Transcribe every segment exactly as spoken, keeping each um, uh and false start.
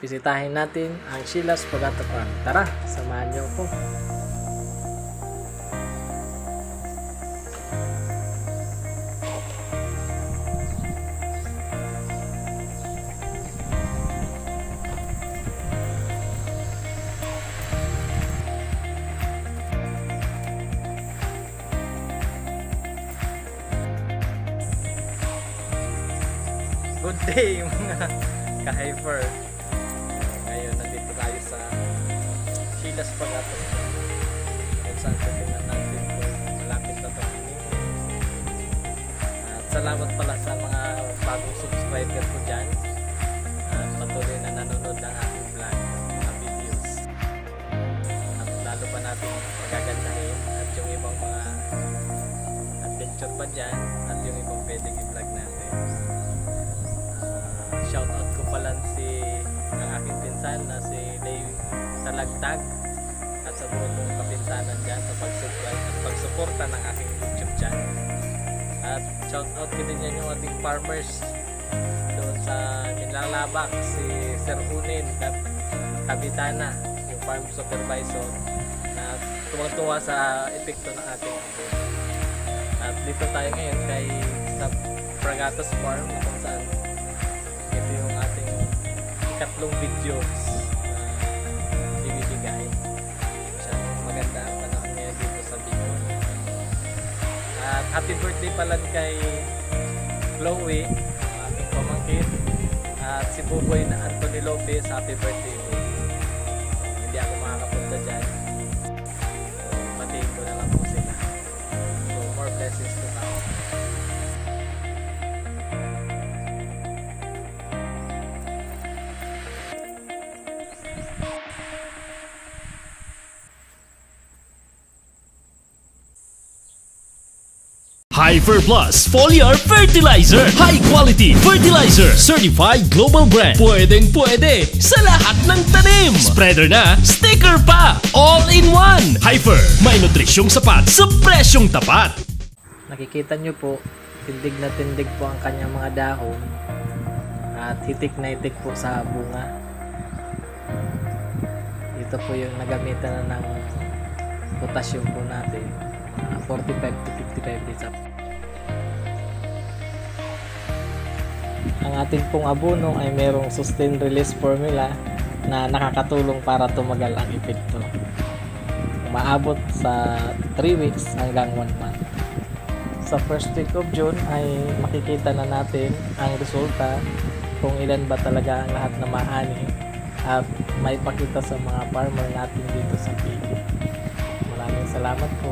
bisitahin natin ang Sheila's Pagata Farm. Tara, samahan niyo ako. Good day mga ka-hyper. Ngayon nandito tayo sa Sheila's Pagata Farm. Kung saan tingnan natin kung malapit na ito. At salamat pala sa mga bagong subscriber ko dyan. At patuloy na nanonood ng aking vlog, mga videos. At lalo pa natin magagandahin at yung ibang mga adventure pa dyan at yung ibang pwedeng i-vlog natin. Shoutout ko pala si ang aking pinsan na si Lay Talagtag at sa buong mong kapinsanan dyan sa pag-subscribe at pagsuporta ng aking YouTube channel. At shoutout ko din yan yung ating farmers doon sa Minlalabak, si Sir Unin Kabitana, yung farm supervisor na tuwang-tuwa sa epekto ng ating abon. At dito tayo ngayon kay sa Pragatas Farm kung saan ito yung ating ikatlong videos na ibibigay. Masyadong maganda ang panahon ngayon dito sa Bicol. At happy birthday pala kay Chloe, ang ating pamangkin, at si Buboy na Anthony Lopez. Happy birthday po. Hindi ako makakapunta dyan, so patiin ko na lang po sila. So more blessings to come. Hyper Plus Foliar Fertilizer. High quality fertilizer. Certified global brand. Pwedeng pwede sa lahat ng tanim. Spreader na, sticker pa. All in one. Hyper. May nutrisyong sapat sa presyong tapat. Nakikita nyo po, tindig na tindig po ang kanyang mga dahon at hitik na hitik po sa bunga. Ito po yung nagamitan na ng potassium po natin, mga forty-five to fifty-five days up. Ang ating pong abono ay merong sustain release formula na nakakatulong para tumagal ang epekto. Umaabot sa three weeks hanggang one month. Sa first week of June ay makikita na natin ang resulta kung ilan ba talaga ang lahat na maani at may pakita sa mga farmer natin dito sa Bicol. Maraming salamat po.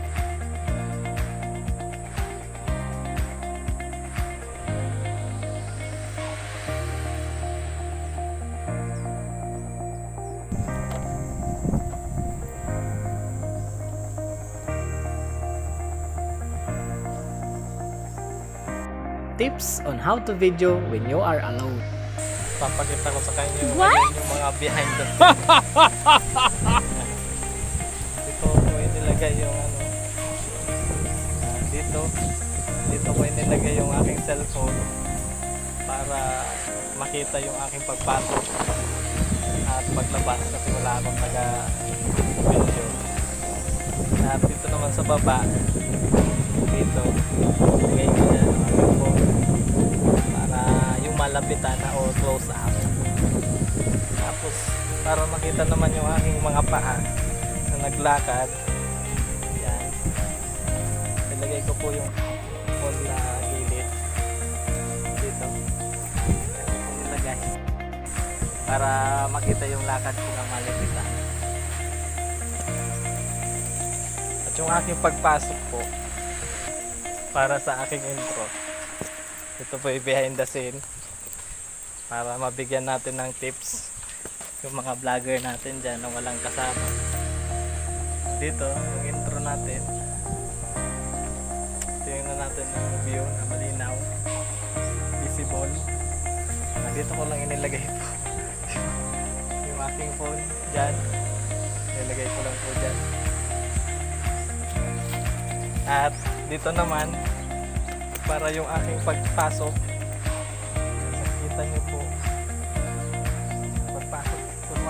Tips on how to video when you are alone. Papakita ko sa kanya yung, yung mga behind the scenes. Dito ko inilagay yung ano. Uh, dito. Dito ko inilagay yung aking cellphone para makita yung aking pagpasok at paglabas kasi wala akong taga video. At dito naman sa baba, dito ilagay ko yan ang aking phone para yung malapitan na o close up. Tapos para makita naman yung aking mga paa na naglakad, yan, ilagay ko po yung phone na gilid dito. Yan ko nilagay para makita yung lakad ko na malapitan. At yung aking pagpasok po para sa aking intro, ito po yung behind the scene para mabigyan natin ng tips yung mga vlogger natin dyan na walang kasama. Dito yung intro natin, tingnan natin ang view na malinaw, visible. Ah, dito ko lang inilagay po yung aking phone dyan, nilagay ko lang po dyan. At dito naman para yung aking pagpasok, nakita nyo po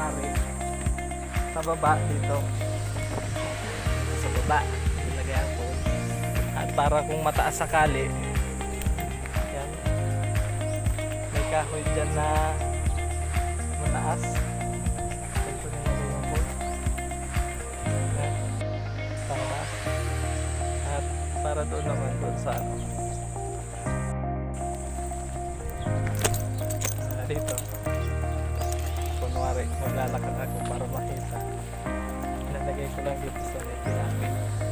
kunwari sa baba dito. Sa baba, ilagay ang phone. At para kung mataas sakali, yan, may kahoy dyan na mataas. Dito nilagay ang phone. Yan, para, at para doon naman doon sa ano. Ah, dito. Kunwari, maglalakad ako para makita. Nalagay ko lang dito sa may pinapin.